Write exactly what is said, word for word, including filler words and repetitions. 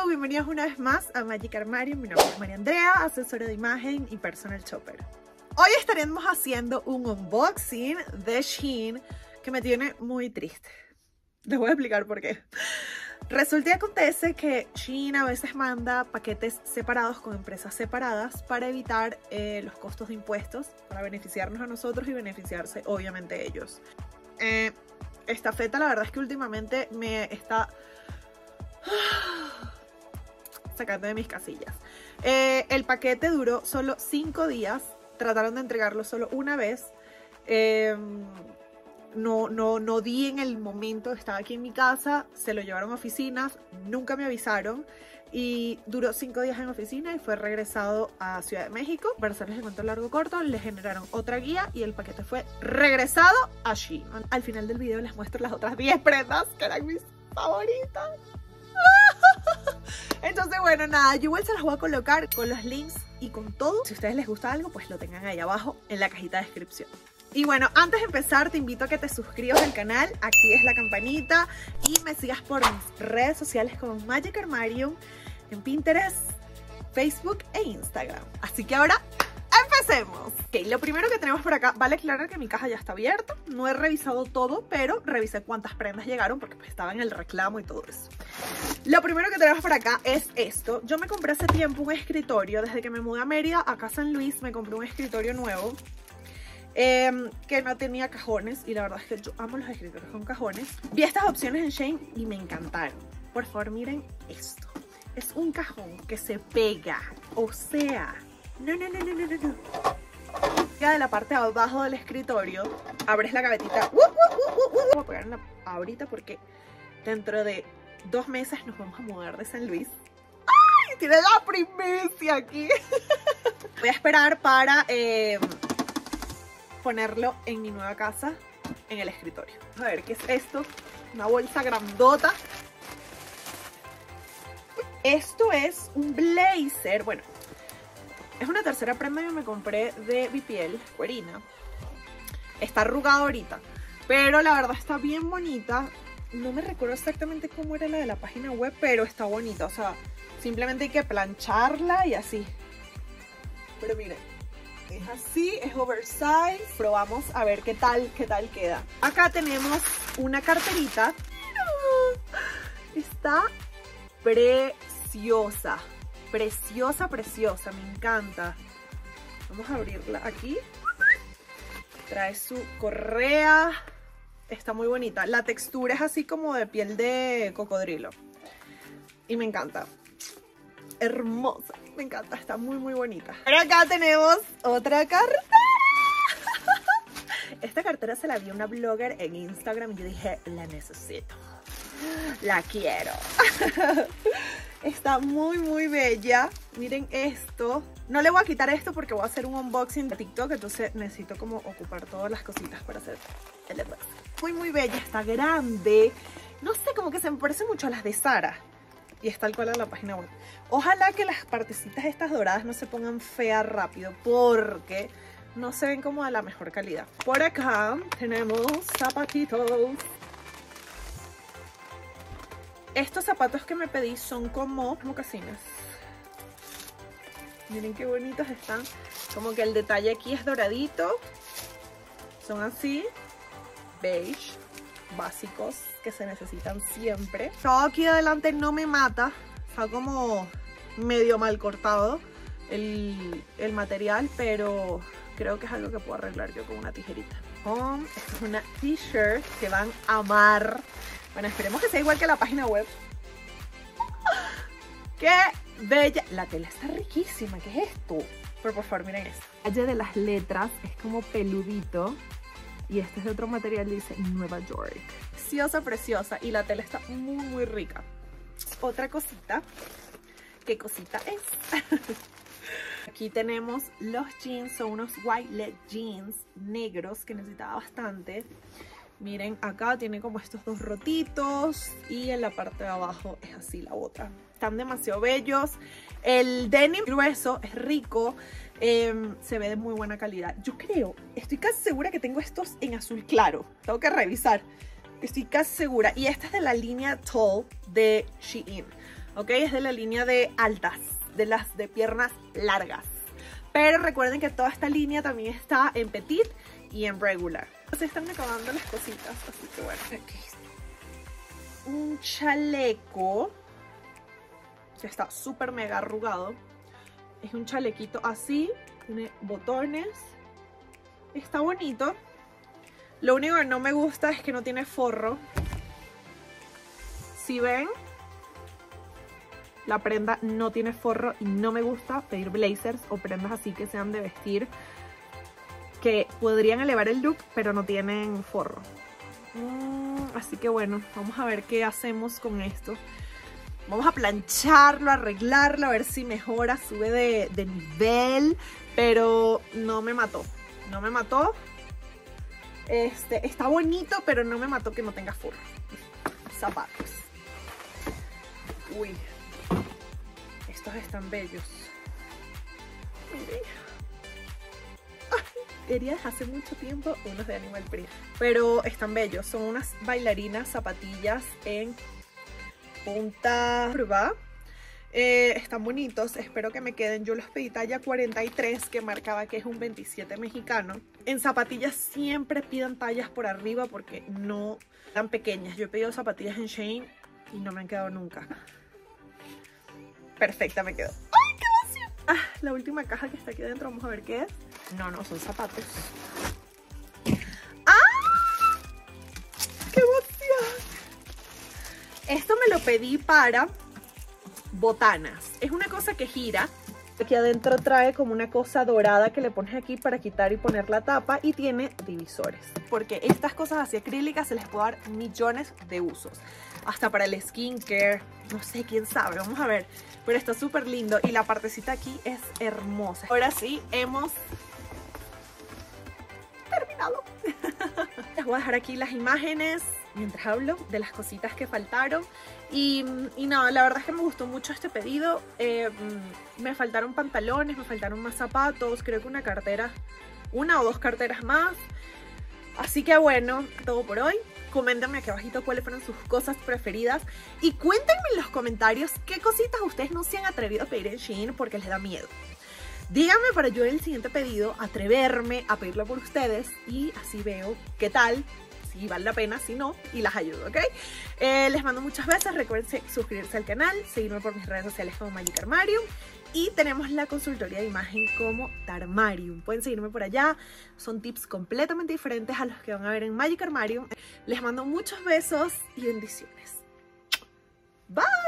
Hello, bienvenidos una vez más a Magic Armario. Mi nombre es María Andrea, asesora de imagen y personal shopper. Hoy estaremos haciendo un unboxing de Shein que me tiene muy triste. Les voy a explicar por qué. Resulta y acontece que Shein a veces manda paquetes separados con empresas separadas para evitar eh, los costos de impuestos, para beneficiarnos a nosotros y beneficiarse obviamente ellos. Eh, esta feta la verdad es que últimamente me está sacando de mis casillas. Eh, el paquete duró solo cinco días, trataron de entregarlo solo una vez. Eh, no, no, no di en el momento, estaba aquí en mi casa, se lo llevaron a oficinas, nunca me avisaron y duró cinco días en oficina y fue regresado a Ciudad de México. Para hacerles el cuento largo corto, le generaron otra guía y el paquete fue regresado a Shein. Al final del video les muestro las otras diez prendas que eran mis favoritas. Entonces bueno, nada, yo igual se las voy a colocar con los links y con todo. Si a ustedes les gusta algo, pues lo tengan ahí abajo en la cajita de descripción. Y bueno, antes de empezar te invito a que te suscribas al canal, actives la campanita y me sigas por mis redes sociales como Magic Armario en Pinterest, Facebook e Instagram. Así que ahora empecemos. Ok, lo primero que tenemos por acá, vale aclarar que mi caja ya está abierta. No he revisado todo, pero revisé cuántas prendas llegaron porque pues, estaba en el reclamo y todo eso. Lo primero que tenemos por acá es esto. Yo me compré hace tiempo un escritorio. Desde que me mudé a Mérida, acá a San Luis, me compré un escritorio nuevo. Eh, que no tenía cajones y la verdad es que yo amo los escritorios con cajones. Vi estas opciones en Shein y me encantaron. Por favor miren esto. Es un cajón que se pega, o sea, no, no, no, no, no, no. De la parte de abajo del escritorio, abres la gavetita. Uh, uh, uh, uh, uh. Voy a pegarla ahorita porque dentro de dos meses nos vamos a mudar de San Luis. ¡Ay! Tiene la primicia aquí. Voy a esperar para eh, ponerlo en mi nueva casa, en el escritorio. A ver, ¿qué es esto? Una bolsa grandota. Esto es un blazer. Bueno, es una tercera prenda que me compré de B P L, Cuerina. Está arrugado ahorita, pero la verdad está bien bonita. No me recuerdo exactamente cómo era la de la página web, pero está bonita. O sea, simplemente hay que plancharla y así. Pero miren, es así, es oversize. Probamos a ver qué tal, qué tal queda. Acá tenemos una carterita. Está preciosa. Preciosa, preciosa. Me encanta. Vamos a abrirla aquí. Trae su correa. Está muy bonita. La textura es así como de piel de cocodrilo. Y me encanta. Hermosa. Me encanta. Está muy, muy bonita. Pero acá tenemos otra cartera. Esta cartera se la vi a una blogger en Instagram y yo dije, la necesito. La quiero. Está muy, muy bella. Miren esto. No le voy a quitar esto porque voy a hacer un unboxing de TikTok. Entonces necesito como ocupar todas las cositas para hacer el unboxing. Muy, muy bella. Está grande. No sé, como que se me parece mucho a las de Zara. Y está tal cual en la página web. Ojalá que las partecitas estas doradas no se pongan feas rápido, porque no se ven como de la mejor calidad. Por acá tenemos zapatitos. Estos zapatos que me pedí son como mocasines. Miren qué bonitos están. Como que el detalle aquí es doradito. Son así. Beige. Básicos que se necesitan siempre. Todo aquí adelante no me mata. Está como medio mal cortado el, el material. Pero creo que es algo que puedo arreglar yo con una tijerita. Oh, esta es una t-shirt que van a amar. Bueno, esperemos que sea igual que la página web. ¡Qué bella! La tela está riquísima. ¿Qué es esto? Pero por favor, miren esto. El detalle de las letras es como peludito. Y este es de otro material, dice Nueva York. Preciosa, preciosa. Y la tela está muy, muy rica. Otra cosita. ¿Qué cosita es? Aquí tenemos los jeans. Son unos white leg jeans negros que necesitaba bastante. Miren, acá tiene como estos dos rotitos y en la parte de abajo es así la otra. Están demasiado bellos. El denim grueso es rico, eh, se ve de muy buena calidad. Yo creo, estoy casi segura que tengo estos en azul claro. Tengo que revisar, estoy casi segura. Y esta es de la línea Tall de Shein. ok, es de la línea de altas, de las de piernas largas. Pero recuerden que toda esta línea también está en petit y en regular. Se están acabando las cositas, así que bueno, aquí está un chaleco que está súper mega arrugado. Es un chalequito así, tiene botones, está bonito. Lo único que no me gusta es que no tiene forro. Si ven, la prenda no tiene forro y no me gusta pedir blazers o prendas así que sean de vestir que podrían elevar el look pero no tienen forro. Mm, así que bueno, vamos a ver qué hacemos con esto. Vamos a plancharlo, arreglarlo, a ver si mejora, sube de, de nivel, pero no me mató, no me mató. Este, está bonito, pero no me mató que no tenga forro. Zapatos. Uy, estos están bellos. Miren. Ay, quería desde hace mucho tiempo unos de Animal Print, pero están bellos. Son unas bailarinas zapatillas en punta curva. Eh, están bonitos, espero que me queden. Yo los pedí talla cuarenta y tres, que marcaba que es un veintisiete mexicano. En zapatillas siempre pidan tallas por arriba porque no tan pequeñas. Yo he pedido zapatillas en Shein y no me han quedado nunca. Perfecta me quedó. ¡Ay, qué emoción! Ah, la última caja que está aquí dentro, vamos a ver qué es. No, no, son zapatos. ¡Ah! ¡Qué emoción! Esto me lo pedí para botanas. Es una cosa que gira. Aquí adentro trae como una cosa dorada que le pones aquí para quitar y poner la tapa, y tiene divisores. Porque estas cosas así acrílicas se les puede dar millones de usos. Hasta para el skincare, no sé, quién sabe, vamos a ver. Pero está súper lindo y la partecita aquí es hermosa. Ahora sí, hemos terminado. Les voy a dejar aquí las imágenes mientras hablo de las cositas que faltaron. Y, y nada, la verdad es que me gustó mucho este pedido. Eh, me faltaron pantalones, me faltaron más zapatos, creo que una cartera, una o dos carteras más. Así que bueno, todo por hoy. Coméntenme aquí abajito cuáles fueron sus cosas preferidas. Y cuéntenme en los comentarios qué cositas ustedes no se han atrevido a pedir en Shein porque les da miedo. Díganme para yo en el siguiente pedido atreverme a pedirlo por ustedes y así veo qué tal, si vale la pena, si no, y las ayudo, ¿ok? Eh, les mando muchas besos, recuerden suscribirse al canal, seguirme por mis redes sociales como Magic Armarium, y tenemos la consultoría de imagen como Darmarium. Pueden seguirme por allá, son tips completamente diferentes a los que van a ver en Magic Armarium. Les mando muchos besos y bendiciones. Bye.